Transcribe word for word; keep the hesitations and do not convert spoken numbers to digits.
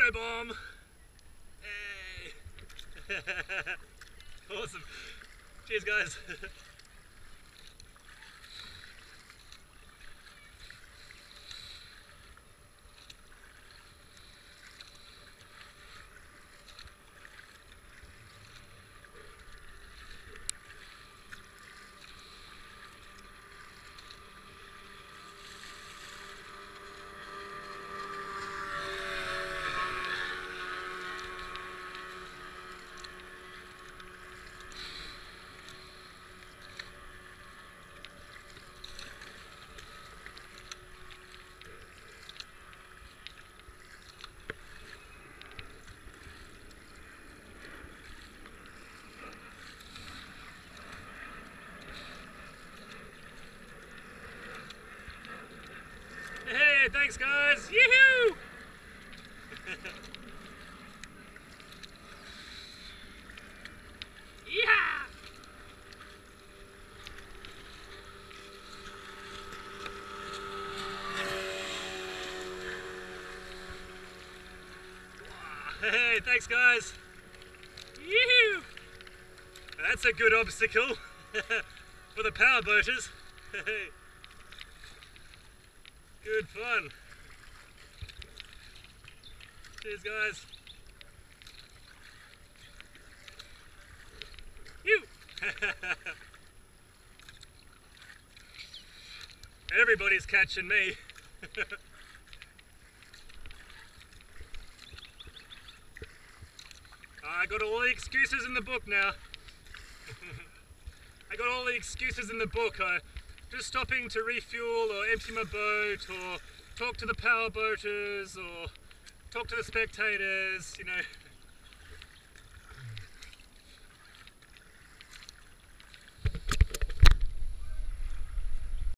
Photobomb! Hey! Awesome! Cheers guys! Hey, thanks guys! Yoo-hoo! Yeah! Hey, thanks guys! Yoo-hoo! That's a good obstacle for the powerboaters. Hey. Good fun. Cheers guys. You. Everybody's catching me. I got all the excuses in the book now. I got all the excuses in the book. I just stopping to refuel or empty my boat or talk to the powerboaters or talk to the spectators, you know.